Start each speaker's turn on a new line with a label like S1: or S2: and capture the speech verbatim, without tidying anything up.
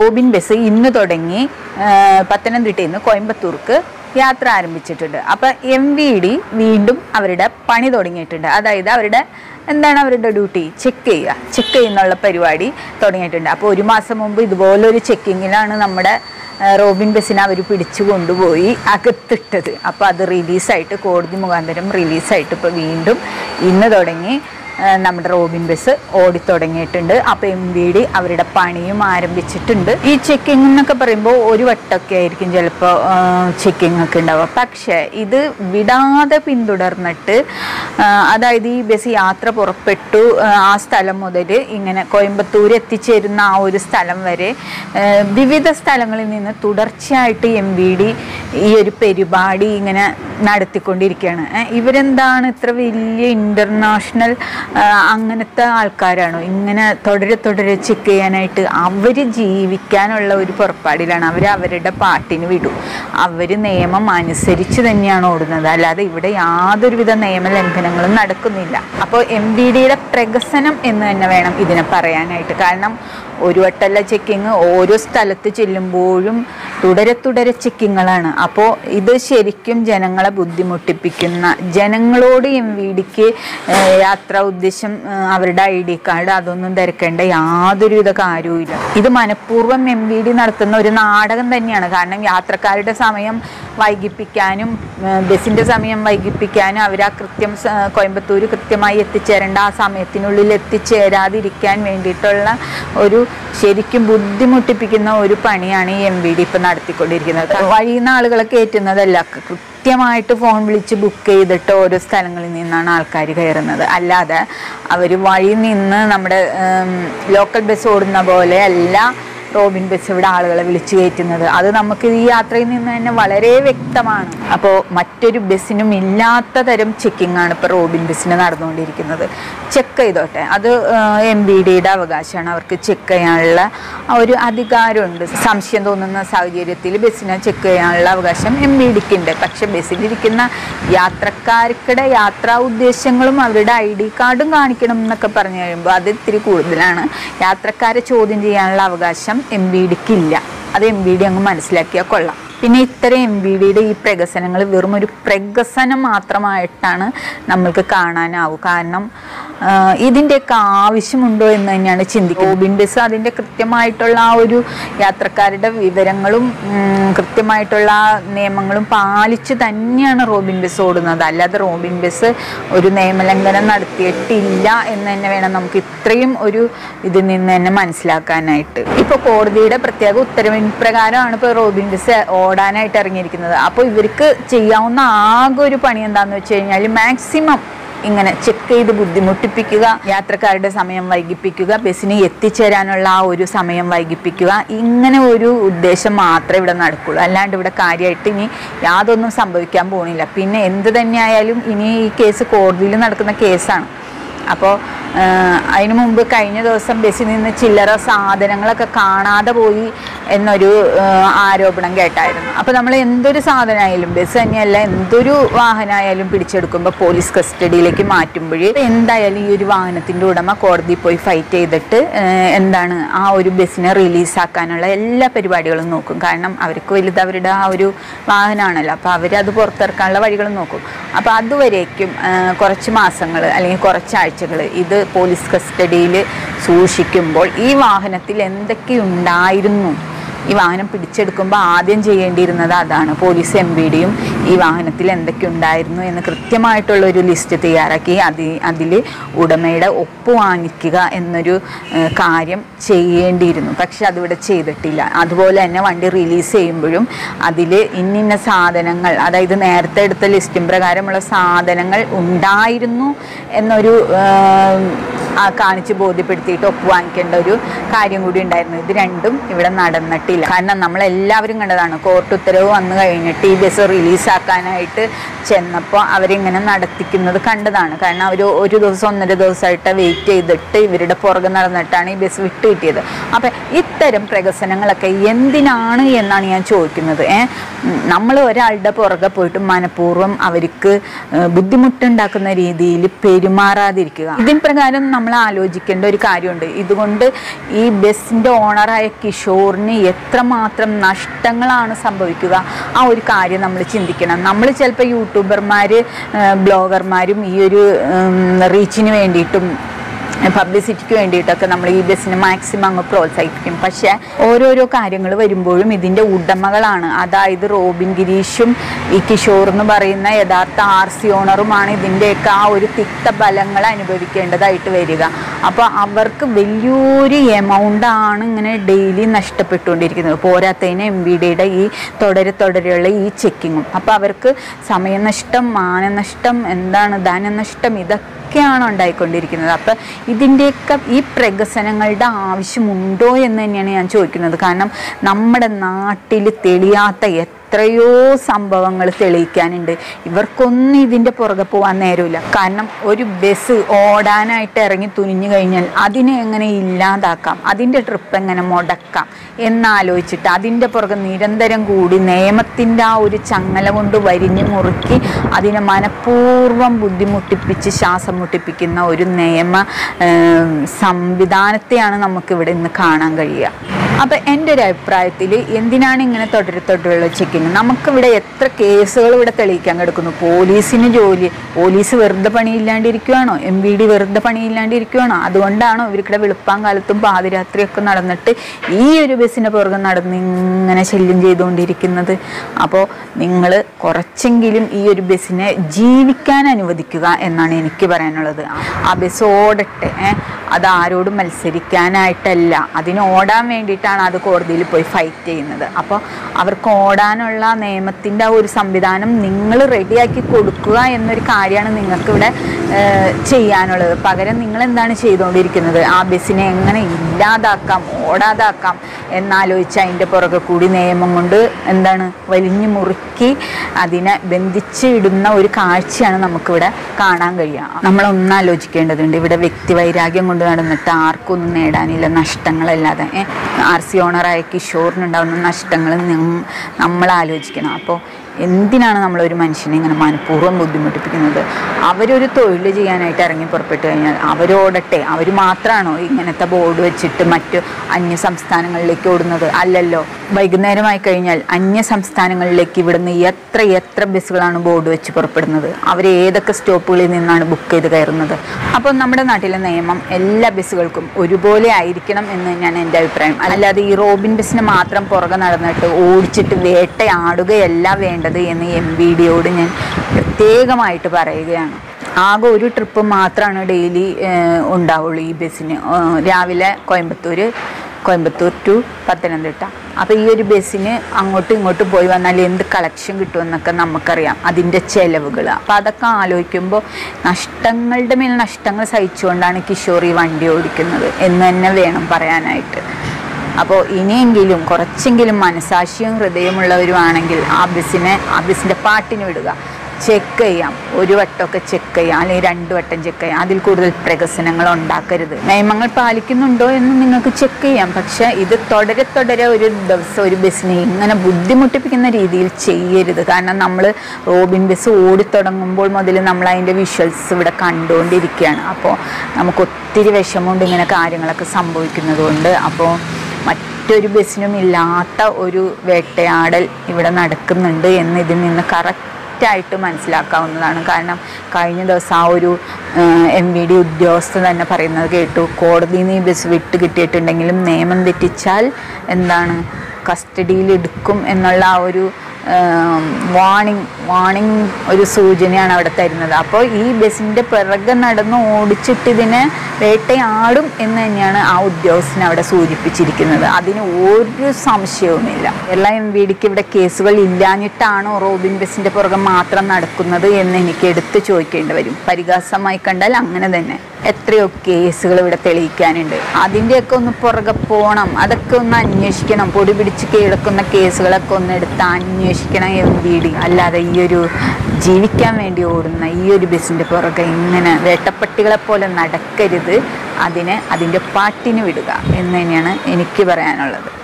S1: Robin bus ഇന്ന് തുടങ്ങി പത്തനംതിട്ടയിൽ നിന്ന് കോയമ്പത്തൂർക്ക് യാത്ര ആരംഭിച്ചിട്ടുണ്ട്. അപ്പോൾ എം വി ഡി വീണ്ടും അവരുടെ പണി തുടങ്ങിയിട്ടുണ്ട്. അതായത് അവരുടെ എന്താണ് അവരുടെ ഡ്യൂട്ടി, ചെക്ക് ചെയ്യുക, ചെക്ക് ചെയ്യുന്നുള്ള പരിപാടി തുടങ്ങിയിട്ടുണ്ട്. അപ്പോൾ ഒരു മാസം മുമ്പ് ഇതുപോലൊരു ചെക്കിങ്ങിലാണ് നമ്മുടെ റോബിൻ ബസ്സിനെ അവർ പിടിച്ചു കൊണ്ടുപോയി അകത്തിട്ടത്. അപ്പോൾ അത് റിലീസായിട്ട് കോടതി മുഖാന്തരം റിലീസായിട്ട് ഇപ്പോൾ വീണ്ടും ഇന്ന് തുടങ്ങി നമ്മുടെ റോബിൻ ബസ് ഓടിത്തുടങ്ങിയിട്ടുണ്ട്. അപ്പോൾ എം വി ഡി അവരുടെ പണിയും ആരംഭിച്ചിട്ടുണ്ട്. ഈ ചെക്കിംഗ് എന്നൊക്കെ പറയുമ്പോൾ ഒരു വട്ടമൊക്കെ ആയിരിക്കും ചിലപ്പോൾ ചെക്കിംഗ് ഒക്കെ ഉണ്ടാവുക. പക്ഷേ ഇത് വിടാതെ പിന്തുടർന്നിട്ട്, അതായത് ഈ ബസ് യാത്ര പുറപ്പെട്ടു ആ സ്ഥലം മുതൽ ഇങ്ങനെ കോയമ്പത്തൂർ എത്തിച്ചേരുന്ന ആ ഒരു സ്ഥലം വരെ വിവിധ സ്ഥലങ്ങളിൽ നിന്ന് തുടർച്ചയായിട്ട് എം വി ഡി ഈ ഒരു പരിപാടി ഇങ്ങനെ നടത്തിക്കൊണ്ടിരിക്കുകയാണ്. ഇവരെന്താണ് ഇത്ര വലിയ ഇൻ്റർനാഷണൽ അങ്ങനത്തെ ആൾക്കാരാണോ ഇങ്ങനെ തുടരെ തുടരെ ചെക്ക് ചെയ്യാനായിട്ട്? അവർ ജീവിക്കാനുള്ള ഒരു പുറപ്പാടിലാണ്. അവർ അവരുടെ പാട്ടിന് വിടും. അവർ നിയമം അനുസരിച്ച് തന്നെയാണ് ഓടുന്നത്, അല്ലാതെ ഇവിടെ യാതൊരുവിധ നിയമലംഘനങ്ങളും നടക്കുന്നില്ല. അപ്പോൾ എം വി ഡിയുടെ പ്രകസനം എന്ന് തന്നെ വേണം ഇതിനെ പറയാനായിട്ട്. കാരണം ഒരു വട്ടല്ല ചെക്കിങ്, ഓരോ സ്ഥലത്ത് ചെല്ലുമ്പോഴും തുടരെ തുടരെ ചെക്കിങ്ങുകളാണ്. അപ്പോൾ ഇത് ശരിക്കും ജനങ്ങളെ ബുദ്ധിമുട്ടിപ്പിക്കുന്ന, ജനങ്ങളോട് എം വി ഡിക്ക് യാത്രാ ഉദ്ദേശം അവരുടെ ഐ ഡി കാർഡ് അതൊന്നും തിരക്കേണ്ട യാതൊരുവിധ കാര്യവും ഇല്ല. ഇത് മനഃപൂർവ്വം എം വി ഡി നടത്തുന്ന ഒരു നാടകം തന്നെയാണ്. കാരണം യാത്രക്കാരുടെ സമയം വൈകിപ്പിക്കാനും ബസ്സിൻ്റെ സമയം വൈകിപ്പിക്കാനും അവർ ആ കൃത്യം കോയമ്പത്തൂർ കൃത്യമായി എത്തിച്ചേരേണ്ട ആ സമയത്തിനുള്ളിൽ എത്തിച്ചേരാതിരിക്കാൻ വേണ്ടിയിട്ടുള്ള ഒരു ശരിക്കും ബുദ്ധിമുട്ടിപ്പിക്കുന്ന ഒരു പണിയാണ് ഈ എം വി ഡി ഇപ്പം നടത്തിക്കൊണ്ടിരിക്കുന്നത്. വഴിയിൽ നിന്ന് ആളുകളെ കയറ്റുന്നതല്ല, കൃത്യമായിട്ട് ഫോൺ വിളിച്ച് ബുക്ക് ചെയ്തിട്ട് ഓരോ സ്ഥലങ്ങളിൽ നിന്നാണ് ആൾക്കാർ കയറുന്നത്. അല്ലാതെ അവർ വഴിയിൽ നിന്ന് നമ്മുടെ ലോക്കൽ ബസ് ഓടുന്ന പോലെ അല്ല റോബിൻ ബസ് ഇവിടെ ആളുകളെ വിളിച്ചു കയറ്റുന്നത്. അത് നമുക്ക് ഈ യാത്രയിൽ നിന്ന് തന്നെ വളരെ വ്യക്തമാണ്. അപ്പോൾ മറ്റൊരു ബസ്സിനും ഇല്ലാത്ത തരം ചെക്കിംഗ് ആണ് ഇപ്പോൾ റോബിൻ ബസ്സിന് നടന്നുകൊണ്ടിരിക്കുന്നത്. ചെക്ക് ചെയ്തോട്ടെ, അത് എം വി ഡിയുടെ അവകാശമാണ്. അവർക്ക് ചെക്ക് ചെയ്യാനുള്ള ഒരു അധികാരമുണ്ട്. സംശയം തോന്നുന്ന സാഹചര്യത്തിൽ ബസ്സിനെ ചെക്ക് ചെയ്യാനുള്ള അവകാശം എം വി ഡിക്ക് ഉണ്ട്. പക്ഷെ ബസ്സിലിരിക്കുന്ന യാത്രക്കാർക്കിടെ യാത്രാ ഉദ്ദേശങ്ങളും അവരുടെ ഐ ഡി കാർഡും കാണിക്കണം എന്നൊക്കെ പറഞ്ഞു കഴിയുമ്പോൾ അത് ഇത്തിരി കൂടുതലാണ്. യാത്രക്കാരെ ചോദ്യം ചെയ്യാനുള്ള അവകാശം എം വി ഡിക്ക് ഇല്ല. അത് എം വി ഡി അങ്ങ് മനസ്സിലാക്കിയാൽ കൊള്ളാം. പിന്നെ ഇത്തരം എം വി ഡിയുടെ ഈ പ്രകസനങ്ങൾ വെറും ഒരു പ്രകസനം മാത്രമായിട്ടാണ് നമ്മൾക്ക് കാണാനാവും. കാരണം ഇതിൻ്റെയൊക്കെ ആവശ്യമുണ്ടോ എന്ന് തന്നെയാണ് ചിന്തിക്കുന്നത്. റോബിൻ ബസ് അതിൻ്റെ കൃത്യമായിട്ടുള്ള ആ ഒരു യാത്രക്കാരുടെ വിവരങ്ങളും കൃത്യമായിട്ടുള്ള നിയമങ്ങളും പാലിച്ച് തന്നെയാണ് റോബിൻ ബസ് ഓടുന്നത്. അല്ലാതെ റോബിൻ ബസ് ഒരു നിയമലംഘനം നടത്തിയിട്ടില്ല എന്ന് തന്നെ വേണം നമുക്ക് ഇത്രയും ഒരു ഇതിൽ നിന്ന് തന്നെ മനസ്സിലാക്കാനായിട്ട്. ഇപ്പോൾ കോടതിയുടെ പ്രത്യേക ഉത്തരവിൻ പ്രകാരമാണ് ഇപ്പോൾ റോബിൻ ബസ് ഓടാനായിട്ട് ഇറങ്ങിയിരിക്കുന്നത്. അപ്പോൾ ഇവർക്ക് ചെയ്യാവുന്ന ആകെ ഒരു പണി എന്താണെന്ന് വെച്ച് കഴിഞ്ഞാൽ മാക്സിമം ഇങ്ങനെ ചെക്ക് ചെയ്ത് ബുദ്ധിമുട്ടിപ്പിക്കുക, യാത്രക്കാരുടെ സമയം വൈകിപ്പിക്കുക, ബസ്സിന് എത്തിച്ചേരാനുള്ള ആ ഒരു സമയം വൈകിപ്പിക്കുക. ഇങ്ങനെ ഒരു ഉദ്ദേശം മാത്രമേ ഇവിടെ നടക്കുള്ളൂ. അല്ലാണ്ട് ഇവിടെ കാര്യമായിട്ട് ഇനി യാതൊന്നും സംഭവിക്കാൻ പോകുന്നില്ല. പിന്നെ എന്ത് തന്നെയായാലും ഇനി ഈ കേസ് കോടതിയിൽ നടക്കുന്ന കേസാണ്. അപ്പോൾ അതിനു മുമ്പ് കഴിഞ്ഞ ദിവസം ബസ്സിൽ നിന്ന് ചില്ലറ സാധനങ്ങളൊക്കെ കാണാതെ പോയി എന്നൊരു ആരോപണം കേട്ടായിരുന്നു. അപ്പോൾ നമ്മൾ എന്തൊരു സാധനമായാലും, ബസ് തന്നെയല്ല എന്തൊരു വാഹനമായാലും പിടിച്ചെടുക്കുമ്പോൾ പോലീസ് കസ്റ്റഡിയിലേക്ക് മാറ്റുമ്പോഴേ എന്തായാലും ഈ ഒരു വാഹനത്തിൻ്റെ ഉടമ കോടതിയിൽ പോയി ഫൈറ്റ് ചെയ്തിട്ട് എന്താണ് ആ ഒരു ബസ്സിനെ റിലീസാക്കാനുള്ള എല്ലാ പരിപാടികളും നോക്കും. കാരണം അവർക്ക് വലുത് അവരുടെ ആ ഒരു വാഹനമാണല്ലോ. അപ്പോൾ അവരത് പുറത്തിറക്കാനുള്ള വഴികളും നോക്കും. അപ്പോൾ അതുവരേക്കും കുറച്ച് മാസങ്ങൾ അല്ലെങ്കിൽ കുറച്ചാഴ്ചകൾ ഇത് പോലീസ് കസ്റ്റഡിയിൽ സൂക്ഷിക്കുമ്പോൾ ഈ വാഹനത്തിൽ എന്തൊക്കെയുണ്ടായിരുന്നു, ഈ വാഹനം പിടിച്ചെടുക്കുമ്പോൾ ആദ്യം ചെയ്യേണ്ടിയിരുന്നത് അതാണ്. പോലീസ് എം വി ഡിയും ഈ വാഹനത്തിൽ എന്തൊക്കെ ഉണ്ടായിരുന്നു എന്ന് കൃത്യമായിട്ടുള്ളൊരു ലിസ്റ്റ് തയ്യാറാക്കി അതി അതിൽ ഉടമയുടെ ഒപ്പ് വാങ്ങിക്കുക എന്നൊരു കാര്യം ചെയ്യേണ്ടിയിരുന്നു. പക്ഷെ അതിവിടെ ചെയ്തിട്ടില്ല. അതുപോലെ തന്നെ വണ്ടി റിലീസ് ചെയ്യുമ്പോഴും അതിൽ ഇന്നിന്ന സാധനങ്ങൾ, അതായത് നേരത്തെ എടുത്ത ലിസ്റ്റും പ്രകാരമുള്ള സാധനങ്ങൾ ഉണ്ടായിരുന്നു എന്നൊരു കാണിച്ച് ബോധ്യപ്പെടുത്തിയിട്ട് ഒപ്പ് വാങ്ങിക്കേണ്ട ഒരു കാര്യം കൂടി ഉണ്ടായിരുന്നു. ഇത് രണ്ടും ഇവിടെ നടന്നിട്ടില്ല. കാരണം നമ്മളെല്ലാവരും കണ്ടതാണ്, കോർട്ട് ഉത്തരവ് വന്നു കഴിഞ്ഞിട്ട് ഈ ബസ് റിലീസാക്കാനായിട്ട് ചെന്നപ്പോൾ അവരിങ്ങനെ നടത്തിക്കുന്നത് കണ്ടതാണ്. കാരണം അവർ ഒരു ദിവസം ഒന്നര ദിവസമായിട്ട് വെയിറ്റ് ചെയ്തിട്ട് ഇവരുടെ പുറകെ നടന്നിട്ടാണ് ഈ ബസ് വിട്ട് കിട്ടിയത്. അപ്പം ഇത്തരം പ്രകസനങ്ങളൊക്കെ എന്തിനാണ് എന്നാണ് ഞാൻ ചോദിക്കുന്നത്. ഏഹ് നമ്മൾ ഒരാളുടെ പുറകെ പോയിട്ട് മനഃപൂർവ്വം അവർക്ക് ബുദ്ധിമുട്ടുണ്ടാക്കുന്ന രീതിയിൽ പെരുമാറാതിരിക്കുക. ഇതിൻ പ്രകാരം നമ്മൾ ആലോചിക്കേണ്ട ഒരു കാര്യമുണ്ട്. ഇതുകൊണ്ട് ഈ ബസ്സിൻ്റെ ഓണറായ കിഷോറിന് എത്രമാത്രം നഷ്ടങ്ങളാണ് സംഭവിക്കുക, ആ ഒരു കാര്യം നമ്മൾ ചിന്തിക്കണം. നമ്മൾ ചിലപ്പോൾ യൂട്യൂബർമാർ ബ്ലോഗർമാരും ഈ ഒരു റീച്ചിന് വേണ്ടിയിട്ടും പബ്ലിസിറ്റിക്ക് വേണ്ടിയിട്ടൊക്കെ നമ്മൾ ഈ ബസ്സിനെ മാക്സിമം അങ്ങ് പ്രോത്സാഹിപ്പിക്കും. പക്ഷേ ഓരോരോ കാര്യങ്ങൾ വരുമ്പോഴും ഇതിൻ്റെ ഉടമകളാണ്, അതായത് റോബിൻ ഗിരീഷും ഈ കിഷോർ എന്ന് പറയുന്ന യഥാർത്ഥ ആർ സി ഓണറുമാണ് ഇതിൻ്റെയൊക്കെ ആ ഒരു തിക്തഫലങ്ങൾ അനുഭവിക്കേണ്ടതായിട്ട് വരിക. അപ്പോൾ അവർക്ക് വലിയൊരു എമൗണ്ടാണ് ഇങ്ങനെ ഡെയിലി നഷ്ടപ്പെട്ടുകൊണ്ടിരിക്കുന്നത്. പോരാത്തതിന് എം വി ഡിയുടെ ഈ തുടരെ തുടരെയുള്ള ഈ ചെക്കിങ്ങും. അപ്പോൾ അവർക്ക് സമയനഷ്ടം, മാനനഷ്ടം, എന്താണ് ധനനഷ്ടം, ഇതൊക്കെ ഒക്കെയാണ് ഉണ്ടായിക്കൊണ്ടിരിക്കുന്നത്. അപ്പം ഇതിൻ്റെയൊക്കെ ഈ പ്രകസനങ്ങളുടെ ആവശ്യമുണ്ടോ എന്ന് തന്നെയാണ് ഞാൻ ചോദിക്കുന്നത്. കാരണം നമ്മുടെ നാട്ടിൽ തെളിയാത്ത എത്രയോ സംഭവങ്ങൾ തെളിയിക്കാനുണ്ട്. ഇവർക്കൊന്നും ഇതിൻ്റെ പുറകെ പോകാൻ നേരമില്ല. കാരണം ഒരു ബസ് ഓടാനായിട്ട് ഇറങ്ങി തുനിഞ്ഞു കഴിഞ്ഞാൽ അതിനെ എങ്ങനെ ഇല്ലാതാക്കാം, അതിൻ്റെ ട്രിപ്പ് എങ്ങനെ മുടക്കാം എന്നാലോചിച്ചിട്ട് അതിൻ്റെ പുറകെ നിരന്തരം കൂടി നിയമത്തിൻ്റെ ആ ഒരു ചങ്ങല കൊണ്ട് വരിഞ്ഞു മുറുക്കി അതിനെ മനഃപൂർവ്വം ബുദ്ധിമുട്ടിപ്പിച്ച് ശ്വാസം മുട്ടിപ്പിക്കുന്ന ഒരു നിയമ സംവിധാനത്തെയാണ് നമുക്കിവിടെ ഇന്ന് കാണാൻ കഴിയുക. അപ്പം എൻ്റെ ഒരു അഭിപ്രായത്തിൽ എന്തിനാണ് ഇങ്ങനെ തുടരെ തുടരെയുള്ള ചെക്കിങ്? നമുക്കിവിടെ എത്ര കേസുകൾ ഇവിടെ തെളിയിക്കാൻ കിടക്കുന്നു. പോലീസിന് ജോലി, പോലീസ് വെറുതെ പണിയില്ലാണ്ടിരിക്കുകയാണോ? എം വി ഡി വെറുതെ പണിയില്ലാണ്ടിരിക്കുകയാണോ? അതുകൊണ്ടാണോ ഇവർക്കിടെ വെളുപ്പാൻ കാലത്തും പാതിരാത്രിയൊക്കെ നടന്നിട്ട് ഈ ഒരു ബസ്സിൻ്റെ പുറകെ നടന്ന് ഇങ്ങനെ ശല്യം ചെയ്തുകൊണ്ടിരിക്കുന്നത്? അപ്പോൾ നിങ്ങൾ കുറച്ചെങ്കിലും ഈ ഒരു ബസ്സിനെ ജീവിക്കാൻ അനുവദിക്കുക എന്നാണ് എനിക്ക് പറയാനുള്ളത്. ആ ബസ് ഓടട്ടെ, അത് ആരോടും മത്സരിക്കാനായിട്ടല്ല, അതിന് ഓടാൻ വേണ്ടിയിട്ടാണ് അത് കോടതിയിൽ പോയി ഫൈറ്റ് ചെയ്യുന്നത്. അപ്പോൾ അവർക്ക് ഓടാനുള്ള നിയമത്തിൻ്റെ ആ ഒരു സംവിധാനം നിങ്ങൾ റെഡിയാക്കി കൊടുക്കുക എന്നൊരു കാര്യമാണ് നിങ്ങൾക്കിവിടെ ചെയ്യാനുള്ളത്. പകരം നിങ്ങൾ എന്താണ് ചെയ്തുകൊണ്ടിരിക്കുന്നത്? ആ ബസ്സിനെ എങ്ങനെ ഇല്ലാതാക്കാം, ഓടാതാക്കാം എന്നാലോചിച്ച് അതിൻ്റെ പുറകെ കൂടി നിയമം കൊണ്ട് എന്താണ് വലിഞ്ഞു മുറുക്കി അതിനെ ബന്ധിച്ച് ഇടുന്ന ഒരു കാഴ്ചയാണ് നമുക്കിവിടെ കാണാൻ കഴിയുക. നമ്മളൊന്നാലോചിക്കേണ്ടതുണ്ട്. ഇവിടെ വ്യക്തിവൈരാഗ്യം കൊണ്ട് നടന്നിട്ട് ആർക്കും ഒന്നും നേടാനില്ല, നഷ്ടങ്ങളല്ലാതെ. ആർ സി ഓണറായ കിഷോറിനുണ്ടാകുന്ന നഷ്ടങ്ങൾ നമ്മൾ ആലോചിക്കണം. അപ്പോൾ എന്തിനാണ് നമ്മളൊരു മനുഷ്യനെ ഇങ്ങനെ മനഃപൂർവ്വം ബുദ്ധിമുട്ടിപ്പിക്കുന്നത്? അവരൊരു തൊഴിൽ ചെയ്യാനായിട്ട് ഇറങ്ങി പുറപ്പെട്ടു കഴിഞ്ഞാൽ അവരോടട്ടെ. അവർ മാത്രമാണോ ഇങ്ങനത്തെ ബോർഡ് വെച്ചിട്ട് മറ്റു അന്യ സംസ്ഥാനങ്ങളിലേക്ക് ഓടുന്നത്? അല്ലല്ലോ. വൈകുന്നേരമായി കഴിഞ്ഞാൽ അന്യ സംസ്ഥാനങ്ങളിലേക്ക് ഇവിടുന്ന് എത്ര എത്ര ബസ്സുകളാണ് ബോർഡ് വെച്ച് പുറപ്പെടുന്നത്? അവർ ഏതൊക്കെ സ്റ്റോപ്പുകളിൽ നിന്നാണ് ബുക്ക് ചെയ്ത് കയറുന്നത്? അപ്പോൾ നമ്മുടെ നാട്ടിലെ നിയമം എല്ലാ ബസ്സുകൾക്കും ഒരുപോലെ ആയിരിക്കണം എന്ന് തന്നെയാണ് എൻ്റെ അഭിപ്രായം. അല്ലാതെ ഈ റോബിൻ ബസ്സിന് മാത്രം പുറകെ നടന്നിട്ട് ഓടിച്ചിട്ട് വേട്ടയാടുകയല്ല വേണ്ടത് എന്ന് എം വി ഡിയോട് ഞാൻ പ്രത്യേകമായിട്ട് പറയുകയാണ്. ആകെ ഒരു ട്രിപ്പ് മാത്രമാണ് ഡെയിലി ഉണ്ടാവുള്ളൂ ഈ ബസ്സിന്. രാവിലെ കോയമ്പത്തൂർ കോയമ്പത്തൂർ ടു പത്തനംതിട്ട. അപ്പോൾ ഈ ഒരു ബസ്സിന് അങ്ങോട്ടും ഇങ്ങോട്ടും പോയി വന്നാൽ എന്ത് കളക്ഷൻ കിട്ടുമെന്നൊക്കെ നമുക്കറിയാം, അതിൻ്റെ ചിലവുകൾ. അപ്പോൾ അതൊക്കെ ആലോചിക്കുമ്പോൾ നഷ്ടങ്ങളുടെ മേൽ നഷ്ടങ്ങൾ സഹിച്ചുകൊണ്ടാണ് കിഷോർ ഈ വണ്ടി ഓടിക്കുന്നത് എന്ന് തന്നെ വേണം പറയാനായിട്ട്. അപ്പോൾ ഇനിയെങ്കിലും കുറച്ചെങ്കിലും മനസാക്ഷിയും ഹൃദയമുള്ളവരുമാണെങ്കിൽ ആ ബസ്സിനെ ആ ബസ്സിൻ്റെ പാട്ടിന് വിടുക. ചെക്ക് ചെയ്യാം, ഒരു വട്ടമൊക്കെ ചെക്ക് ചെയ്യാം, അല്ലെങ്കിൽ രണ്ട് വട്ടം ചെക്ക് ചെയ്യാം. അതിൽ കൂടുതൽ പ്രകസനങ്ങൾ ഉണ്ടാക്കരുത്. നിയമങ്ങൾ പാലിക്കുന്നുണ്ടോ എന്ന് നിങ്ങൾക്ക് ചെക്ക് ചെയ്യാം. പക്ഷേ ഇത് തുടരെ തുടരെ ഒരു ദിവസം ഒരു ബസ്സിനെ ഇങ്ങനെ ബുദ്ധിമുട്ടിപ്പിക്കുന്ന രീതിയിൽ ചെയ്യരുത്. കാരണം നമ്മൾ റോബിൻ ബസ് ഓടിത്തുടങ്ങുമ്പോൾ മുതൽ നമ്മൾ അതിൻ്റെ വിഷ്വൽസ് ഇവിടെ കണ്ടുകൊണ്ടിരിക്കുകയാണ്. അപ്പോൾ നമുക്ക് ഒത്തിരി വിഷമമുണ്ട് ഇങ്ങനെ കാര്യങ്ങളൊക്കെ സംഭവിക്കുന്നത് കൊണ്ട്. അപ്പോൾ മറ്റൊരു ബസ്സിനും ഇല്ലാത്ത ഒരു വേട്ടയാടൽ ഇവിടെ നടക്കുന്നുണ്ട് എന്ന് ഇതിൽ നിന്ന് കറക്റ്റായിട്ട് മനസ്സിലാക്കാവുന്നതാണ്. കാരണം കഴിഞ്ഞ ദിവസം ആ ഒരു എം വി ഡി ഉദ്യോഗസ്ഥ തന്നെ പറയുന്നത് കേട്ടു, കോടതിയിൽ നിന്ന് ഈ ബസ് വിട്ട് കിട്ടിയിട്ടുണ്ടെങ്കിലും നിയമം തെറ്റിച്ചാൽ എന്താണ് കസ്റ്റഡിയിൽ എടുക്കും എന്നുള്ള ആ ഒരു വാണിംഗ് വാണിംഗ് ഒരു സൂചനയാണ് അവിടെ തരുന്നത്. അപ്പോൾ ഈ ബസ്സിൻ്റെ പിറകെ നടന്ന് ഓടിച്ചിട്ട് ഇതിനെ വേട്ടയാടും എന്ന് തന്നെയാണ് ആ ഉദ്യോഗസ്ഥൻ അവിടെ സൂചിപ്പിച്ചിരിക്കുന്നത്. അതിന് ഒരു സംശയവുമില്ല. എല്ലാ എം വി ഡിക്ക് ഇവിടെ കേസുകൾ ഇല്ലാഞ്ഞിട്ടാണോ റോബിൻ ബസ്സിൻ്റെ പുറകെ മാത്രം നടക്കുന്നത് എന്ന് എനിക്ക് എടുത്ത് ചോദിക്കേണ്ടി വരും. പരിഹാസമായി കണ്ടാൽ അങ്ങനെ തന്നെ. എത്രയോ കേസുകൾ ഇവിടെ തെളിയിക്കാനുണ്ട്. അതിൻ്റെയൊക്കെ ഒന്ന് പുറകെ പോകണം, അതൊക്കെ ഒന്ന് അന്വേഷിക്കണം. പൊടി പിടിച്ച് കിടക്കുന്ന കേസുകളൊക്കെ ഒന്ന് എടുത്ത് അന്വേഷിക്കണം എം വി ഡി. അല്ലാതെ ഈ ഒരു ജീവിക്കാൻ വേണ്ടി ഓടുന്ന ഈ ഒരു ബസ്സിൻ്റെ പുറകെ ഇങ്ങനെ വേട്ടപ്പട്ടികളെപ്പോലെ നടക്കരുത്. അതിനെ അതിൻ്റെ പാട്ടിന് വിടുക എന്ന് തന്നെയാണ് എനിക്ക് പറയാനുള്ളത്.